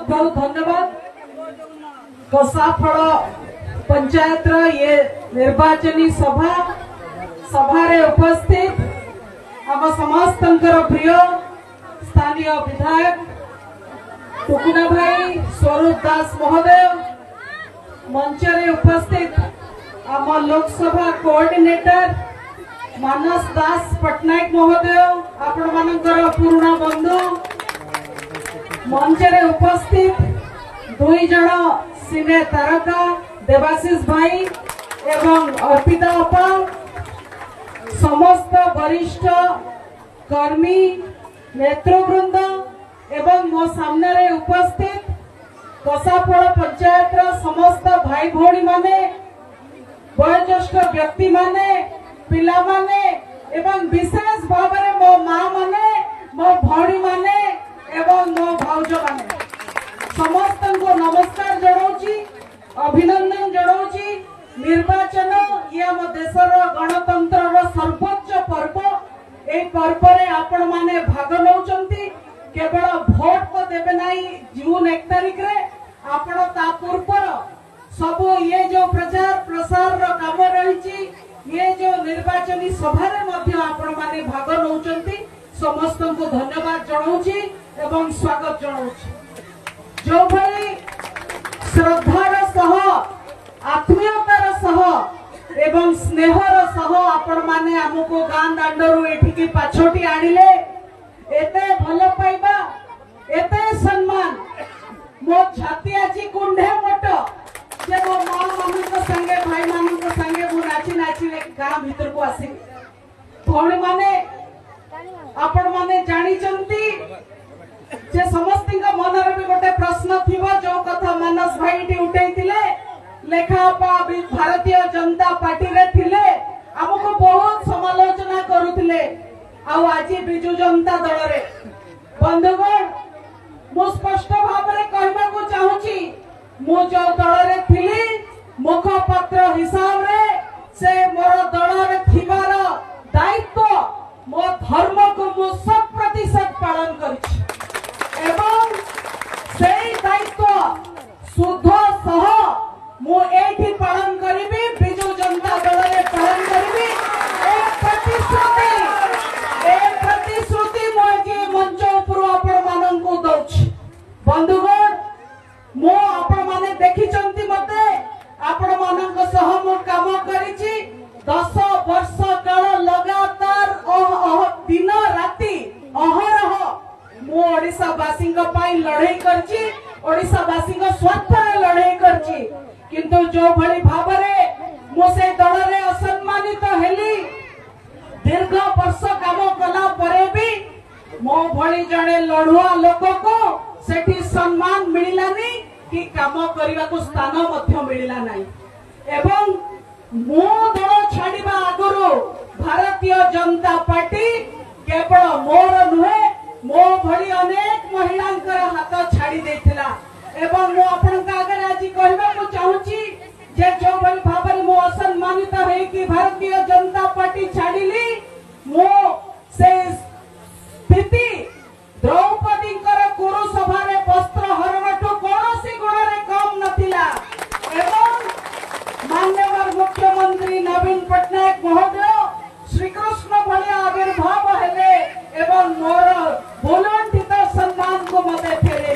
बहुत बहुत धन्यवाद। कसाफल पंचायत ये निर्वाचनी सभा रे उपस्थित आम समस्त प्रिय स्थानीय विधायक टुकुना भाई स्वरूप दास महोदय, मंच रे उपस्थित आम लोकसभा कोऑर्डिनेटर मानस दास पटनायक महोदय, आपण मानकर पुराना बंधु, मंच रे उपस्थित दुई जन सिने तारका देवाशीष भाई एवं अर्पिता अपा, समस्त वरिष्ठ कर्मी नेतृवृंद एवं मो सामने रे उपस्थित कसाफल पंचायत समस्त भाई भौणी माने, वयोज्येष्ठ व्यक्ति माने, पिला माने एवं विशेष भाव में मो माँ माने, मो भौणी माने एवं मो भाउज माने समस्त को नमस्कार जनाऊची, अभिनंदन जनाऊची। निर्वाचन ये आम देशर गणतंत्र सर्वोच्च पर्व। ए पर्व रे आपण माने भाग नौचंती, केवल भोट को देबे नाही जून 1 तारिख रे, आपण ता पूर्वर सब ये जो प्रचार प्रसार रो काम रहिची, ये जो निर्वाचनी सभा रे मध्य आपण माने भाग नौचंती, समस्त को धन्यवाद जनाऊची एवं स्वागत जनाऊची। जो भाई श्रद्धार सह आत्मीयतार सह एवं स्नेहर सह आपण माने हमको गां दांडरू एठिकी पाछोटी आनिले, एते भलो पाइबा एते सम्मान मो छाती आजी कुंढे मोट जे मो मां मानु को संगे भाई मानु को संगे मु नाची नाची गां भीतर को आसी। भौणी माने आपण माने जानी चंती जे समस्ती का मन रे भी गोटे प्रश्न थिबो, जो कथा मानस भाई उठैतिले लेखापा भारतीय जनता पार्टी रे थिले, हमको बहुत समालोचना करुथिले, आउ आज बिजु जनता दल रे बंधुगण मु स्पष्ट भाव रे कहबा को चाहूची, मु जो दल रे थिली मुखपत्र हिसाब रे से मोर दल रे थिबार दायित्व मो धर्म को मु 100% पालन करछि एवं से दायित्व शुद्ध सह मु एठी पालन करिबी, बिजु जनता दल रे पालन करिबी। ए प्रतिश्रुति मो जे मंच ऊपर आपण मानन को दउछि। बंधुगण मो आपण माने देखि चंती मते आपण मानन को सह मु काम करिछि 10 वर्ष काल लगातार दिन राति अहरह मु ओडिसा वासी को पाई लड़ाई करछि, ओडिसा वासी को स्वार्थ रे लड़ाई करछि, किंतु जो भली भावरे मो से दल रे असम्मानित हेली, दीर्घ वर्ष काम कला परे भी मो भली जणे लड़ुआ लोक को सेठी सम्मान मिलिलानी कि काम करिवा को स्थान मध्य मिलिला नाही। एवं मो दल छाड़िबा आगुरु भारतीय जनता पार्टी केवल मोर नुहे मो भली अनेक महिलांकर हाथ छाड़ी देथिला। एवं मो आपन का आगे आज कहबा को चाहूची जे जो भली भाबरे मो असम्मानित है कि भारतीय जनता पार्टी छाड़िली, मो से स्थिति द्रौपदी कुरु सभा रे वस्त्र हरणठु कौनसी गुण रे कम नथिला। एवं माननीय मुख्यमंत्री नवीन पटनायक महोदय श्रीकृष्ण भली आविर्भाव हेले एवं मोर भूलुंठित सम्मान को मते फेरे।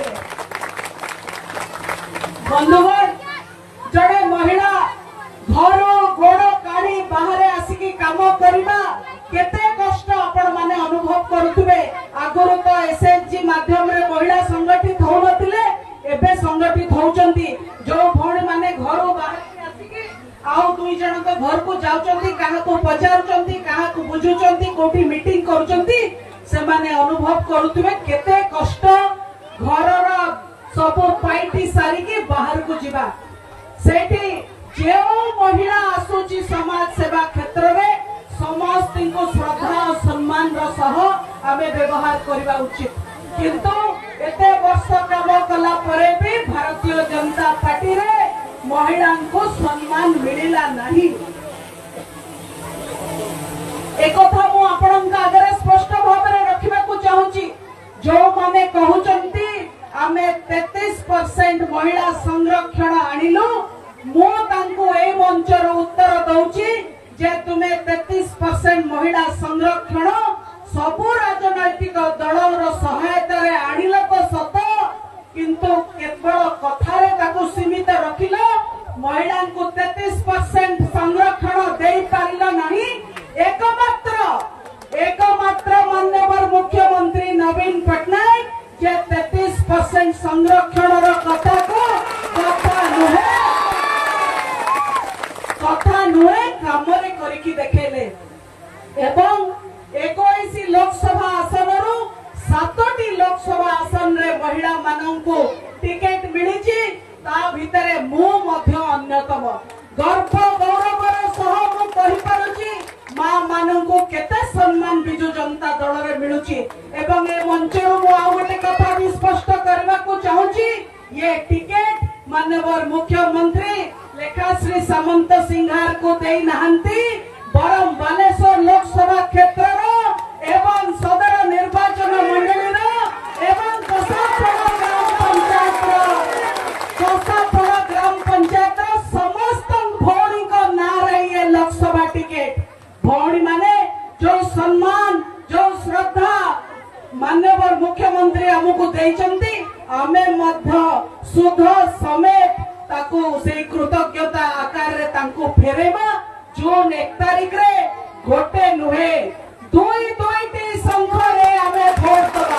बंधुगण जड़े महिला घर गोड़ काढ़ी बाहर आसिकी काम करवा केते कष्ट आपण माने अनुभव करुथुबे। आगुरु तो एसएचजी माध्यम रे महिला संगठित हो नथिले, एबे संगठित होउचंती। जो भौणी माने घरो बाहर आसिकी आउ दुई जन को घर को जाउचंती, काहा को पचारुचंती, काहा को बुझुचंती, कोठी मीटिंग करूचंती, से माने अनुभव करुथुबे केते कष्ट घरर सब पाइटी सारी के बाहर को जिबा। सेठी जे महिला आसुची समाज सेवा क्षेत्र में समस्त को श्रद्धा और सम्मान सह आमे व्यवहार करबा उचित, किंतु एते वर्ष काम कला परे भी भारतीय जनता पार्टी रे महिला को सम्मान मिलिला नहीं। एक कथा मु आपन का आगे स्पष्ट भाव में रखिबा को चाहूची, जो माने कहउचंती आमे 33 33% महिला संरक्षण आणिलु मु तांको ए मंचर उत्तर दउची जे तुमे 33% महिला संरक्षण सबु राजनैतिक दलर सहायता रे आणिल तो सत किंतु केवल कथारे ताको सीमित रखिल महिला को 33% संरक्षण दे पारिल नहीं। एकमात्र माननीय मुख्यमंत्री नवीन पटनायक जे 33% संरक्षण कथा को कथा नुहे काम करके देखेले एवं 21 लोकसभा आसन रु 7टी लोकसभा आसन रे महिला मानंको टिकेट मिली ता भितरे मु मध्य अन्यतम गर्व गौरवर सह मु कहि पारुची मां मानंको केते सम्मान बिजु जनता दल रे मिलुची एवं ए मंचरु मु आ गोटे कथा भी स्पष्ट करबा को चाहूची ये टिकेट माननीय मुख्यमंत्री लेखाश्री सामंत सिंहार को देई नाहंती बरम बालेश्वर लोकसभा क्षेत्र एवं सदर निर्वाचन मंडली एवं कसापड़ा ग्राम पंचायत समस्त भौणी को ना रही लोकसभा टिकेट भौणी माने जो सम्मान जो श्रद्धा माननीय मुख्यमंत्री हमको देइचंती आमे मध्य सुध समेत ताकू से कृतज्ञता आकार रे तांको फेरेबा जून 1 तारीख रे गोटे नुहे दुईटी संख्या रे आमे भोट दबा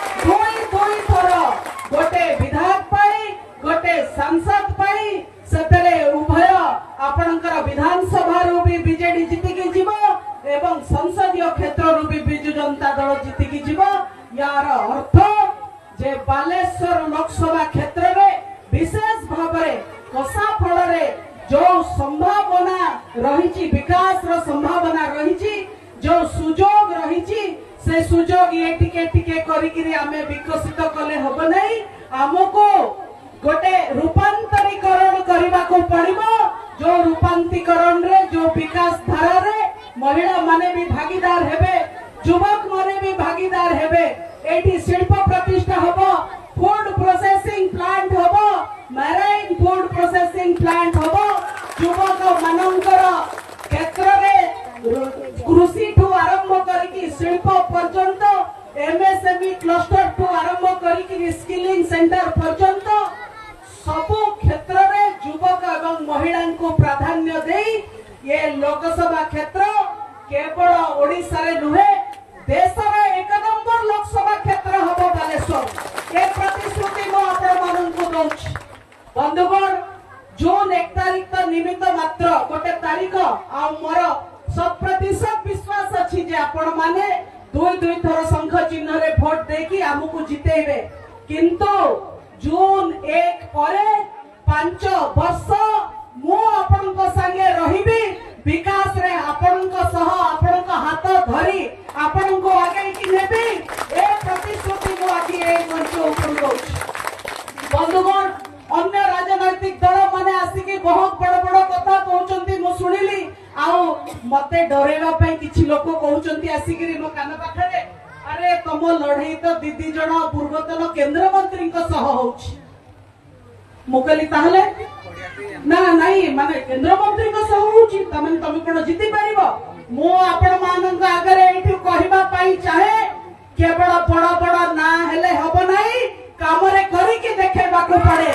दुई थर गोटे विधायक पाई गोटे सांसद पाई सेतरे उभय आपणकर विधानसभा रु भी बीजेडी जितिकी जीवो एवं संसदीय क्षेत्र रु भी बिजु जनता दल जितिकी जीवो यार अर्थ जे बालेश्वर लोकसभा क्षेत्र रे विशेष भाव कसा फल जो संभावना रही विकास रो संभावना रही जो सुजोग रही से सुजोग ये टिके करिकिरी आमे विकसित कले हब नहीं हमको गोटे रूपांतरीकरण करबा को पड़िबो जो रूपांतरीकरण रे जो विकास धारा रे महिला माने भी भागीदार हेबे युवक माने भी भागीदार हेबे एठी शिल्प प्रतिष्ठा हबो फूड प्रोसेसिंग प्लांट हबो मैराइन फूड प्रोसेसिंग प्लांट हबो युवक मानंकर क्षेत्र रे कृषि ठू आरंभ करके शिल्प पर्यंत एमएसएमई क्लस्टर ठू आरंभ करके स्किलिंग सेंटर पर्यंत सबु क्षेत्र रे युवक एवं महिला को प्राधान्य देई ये लोकसभा क्षेत्र केवल ओडिसा रे नुहे देश रे 1 नंबर लोकसभा क्षेत्र हबो बालेश्वर ए प्रतिश्रुति मो आपण माननको दउछि बंधुगण जून 1 तारीख तो निमित्त मात्र गोटे तारीख आ मोर 100% विश्वास अछि जे आपण माने दुई थर शंख चिन्ह रे वोट देकी हमकु जितेबे किंतु जून 1 परे 5 वर्ष मो आपनको संगे रहिबी विकास रे आपनको सह आपनको हाथ धरी आपनको आगे की नेबी ए प्रतिश्रुति मो आकी ए मंच ऊपर दउछि बंधुगण अन्य राजनैतिक दल माने आसिकी बहुत बड़ बड़ कथा कहउचंती मो सुनिली आउ मते डरेबा पई किछि लोक कहउचंती आसिकी मो कान पाखरे अरे तम लड़ाई तो दीदी जण पूर्वतन केंद्र मंत्री को सह होउछि मुकली ताहले ना नहीं माने केंद्र मंत्री को सह होउछि तमन तमे कोन जिति परिबो मो आपण मानन आगरे एठु कहबा पई चाहे केवल बड़ बड़ ना हेले हबो नाही काम रे करी के देखेबा को पड़े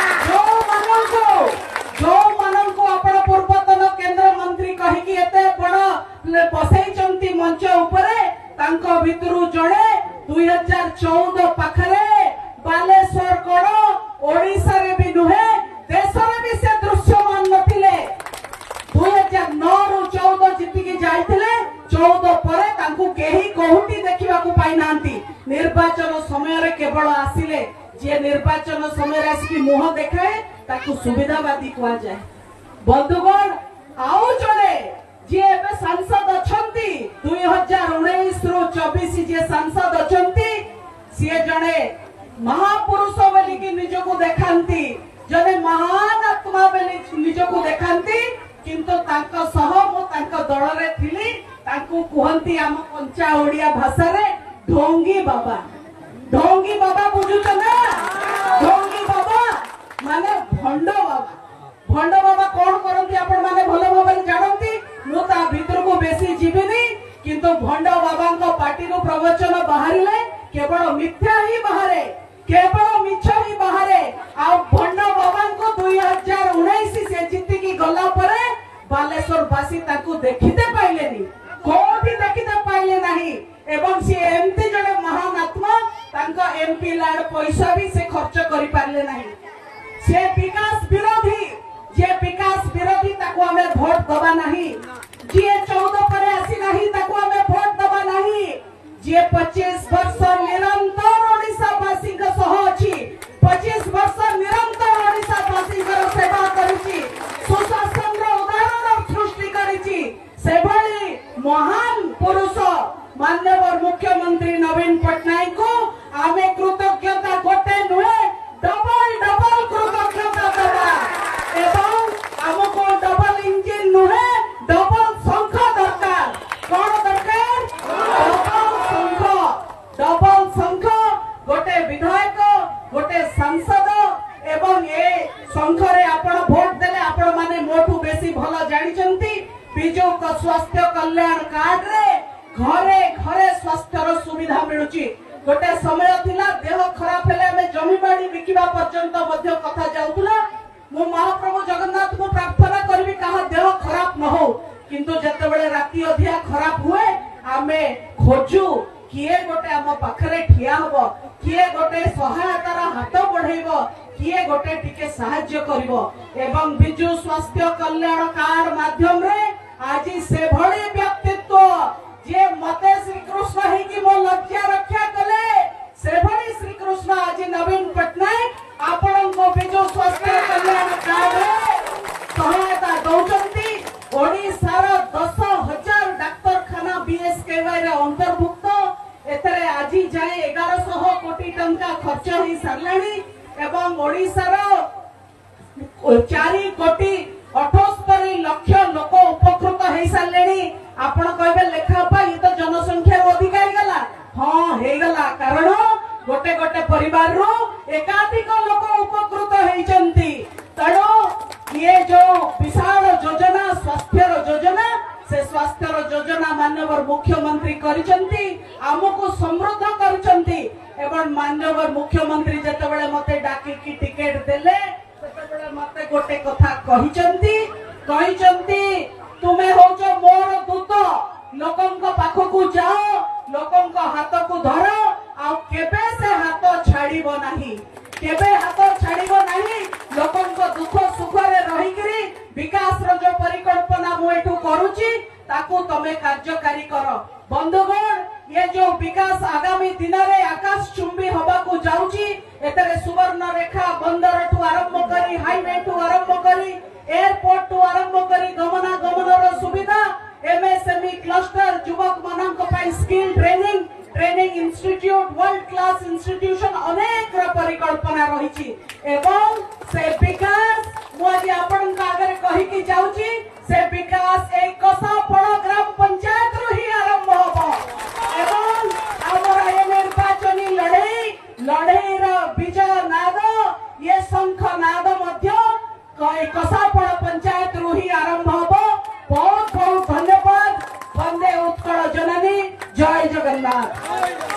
जो मानन को आपण पूर्वतन केंद्र मंत्री कहि कि एते बड़ बसई चंती मंच ऊपरे तांको भितरु जणे 2014 पाखरे बालेश्वर कोण ओडिसा रे भी नुहे देश रे भी से दृश्यमान नथिले 2009 रु 14 जितिकी जाइथिले 14 परे तांको केही कोहुटी देखिबा को पाइ नांती निर्वाचन समय रे केवल आसिले जे निर्वाचन समय रे आसी मुह देखाए ताकू सुविधावादी कुआ जाए बंधुगण आउ चले जे एबे सांसद अछंती 2019 रु 24 जे सांसद अछंती सिए जणे महापुरुष बोली की निजको देखांती जने महान आत्मा बोली निजको देखांती किंतु तांको सह मो तांको दल रे थिली तांको कुहंती हम पंचा ओडिया भाषा रे ढोंगी बाबा बुझुछ ना ढोंगी बाबा माने भंड बाबा कौन करती आपण माने भल भाव जानती मु ता भीतर को बेसी जीविनी किंतु भंड बाबा पार्टी प्रवचन बाहर केवल मिथ्या ही बाहरे केवल मिछ ही बाहरे आ भंड बाबा को 2019 से जीतिकी गला परे बालेश्वर वासी ताकू देखिते पाइलेनी कोठी देखिते पाइले नहीं एवं सी एमती जड़े महान आत्मा तांका एमपी लाड पैसा भी से खर्च करि पारले नहीं से विकास विरोधी ताकू हमें वोट दबा नहीं जे 14 परे आसी नहीं ताकू हमें वोट दबा नहीं जे 25 वर्ष निरंतर ओडिसा वासी का सह अछि 25 वर्ष निरंतर ओडिसा वासी का सेवा करिछि सुशासन रो उदाहरण सृष्टि करिछि से भली महान पुरुष माननीय मुख्यमंत्री नवीन पटनायक को आमे कृतज्ञता गोटे नुहे डबल कृतज्ञता देवा एवं हमको डबल इंजिन नुहे डबल शंख दरकार कौन दरकार डबल शंख गोटे विधायक गोटे सांसद एवं ए शंख रे आपण वोट देले आपण माने मोठू बेसी भलो जानिचंती बिजू को स्वास्थ्य कल्याण कार्ड रे घरे घरे स्वास्थ्य सुविधा मिलुची गोटे समय थिला देह खराब हेले हमें जमी बाड़ी बिकिबा पर्यंत मध्य कथा जाउतला मु महाप्रभु जगन्नाथ को प्रार्थना करबी कहा देह खराब न हो किंतु जते बेले राती अधिया खराब हुए आमे खोजू किए गोटे हम पाखरे ठिया हबो किए गोटे सहायतार हाथ बढ़ेबो किए गोटे टिके सहाय्य करिवो एवं बिजू स्वास्थ्य कल्याण कार्ड माध्यम रे आज से भली व्यक्तित्व जे मते श्री कृष्ण है कि मो लज्जा रक्षा कले से भली श्री कृष्ण आज नवीन पटनायक आपन को बिजू स्वास्थ्य कल्याण कार्ड सहायता दौचंती ओडिसा रो 10,000 डाक्तरखाना बीएसकेवाई रे अंतर्भुक्त एतरे आज जाए 1100 कोटी टंका खर्च ही सरलाणी एवं ओडिसा रो 4 कोटी 78 लाख लोक उपकृत हो सारे आपण कहबे लेखा पा ये तो जनसंख्या अधिक हो गला हां हे गला कारण गोटे गोटे परिवार रो एकाधिक लोक उपकृत होइचंती तणो ये जो विशाल योजना स्वास्थ्य योजना से स्वास्थ्य योजना माननीय मुख्यमंत्री करिचंती हमको समृद्ध करिचंती एवं माननीय मुख्यमंत्री जते बेले मते डाकी की टिकट देले मते गोटे कथा कहिचंती तुम्हें होच मोर दूत लोकंक पाखकू जाओ लोकंक हाथ को धर आ केबे से हाथ छाड़िबो नाही केबे हाथ छाड़िबो नाही लोकंक दुख सुख रे रही करी विकास रो जो परिकल्पना मु एठू करूची ताकू तमे कार्यकारी करो बंधुगण ये जो विकास आगामी दिन रे आकाश चुंबी हवा को जाउची एतरे सुवर्ण रेखा बंदर ठू आरंभ करी हाईवे ठू आरंभ करी एयरपोर्ट ठू आरंभ करी गमना गमन रो सुविधा एमएसएमई क्लस्टर युवक मानक पई skill training institute world class institution अनेक परिकल्पना रही एवं से विकास मुझे आपण का आगे कहि की जाउची से विकास एक कसापड़ ग्राम पंचायत रो ही आरंभ होबो एवं हमर ए निर्वाचनी लड़ाई रो विजय नाद ये शंख नाद मध्य कसापड़ पंचायत रो ही आरंभ होबो बहुत बहुत धन्यवाद वंदे उत्कल जननी जय जगन्नाथ।